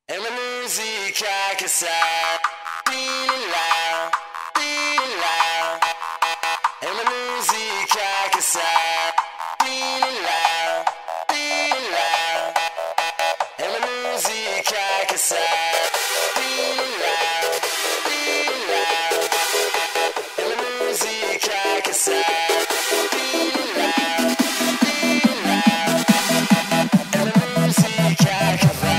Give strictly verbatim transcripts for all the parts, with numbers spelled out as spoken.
È una musica che sa di là, di là. È una musica che sa di là, di là. È una musica che sa di là, di là. È una musica che sa di là, di là. È una musica che va.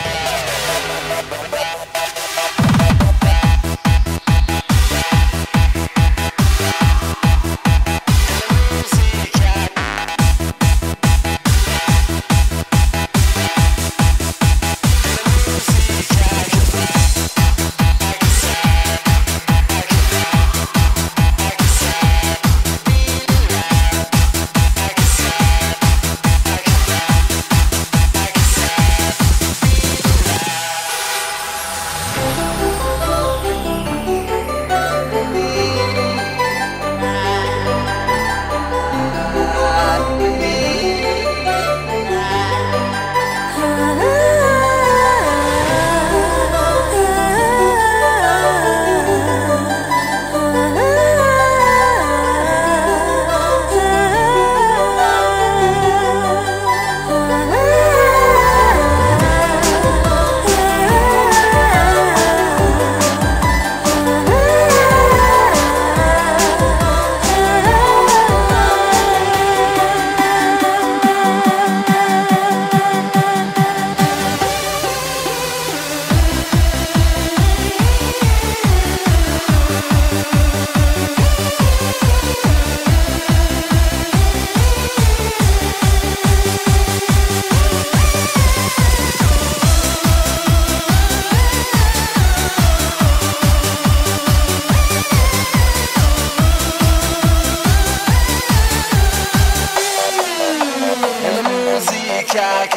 Che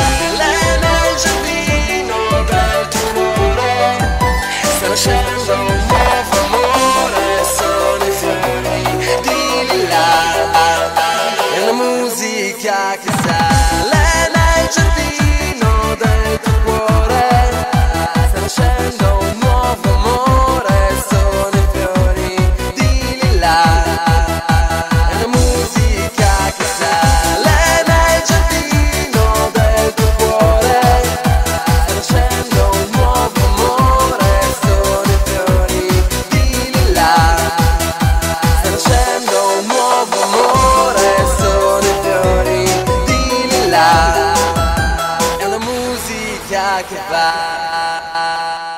sale nel giardino del tuo cuore, sta nascendo un nuovo amore, sono i fiori di là. È una musica che sale nel giardino del tuo cuore, sta nascendo un nuovo amore, sono i fiori di là. È una musica che sale nel giardino che va.